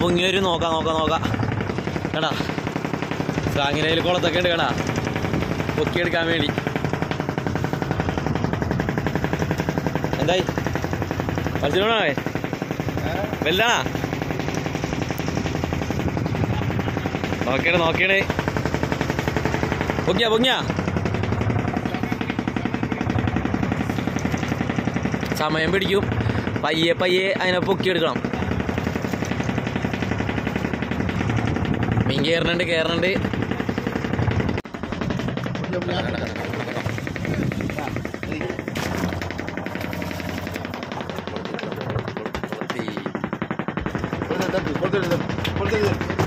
പൊങ്ങി വരും. നോക്കാം കേടാ. കാങ്ങിരയിൽ കുളത്തൊക്കെ ഉണ്ട് കേടാ, പൊക്കിയെടുക്കാൻ വേണ്ടി. എന്തായി വലിച്ചോണേ വലുതാണാ? നോക്കിയടേ പൊങ്ങിയാ സമയം പിടിക്കും. പയ്യെ അതിനെ പൊക്കിയെടുക്കണം. മീൻ കയറുന്നുണ്ട്. കൊടുത്തിട്ട്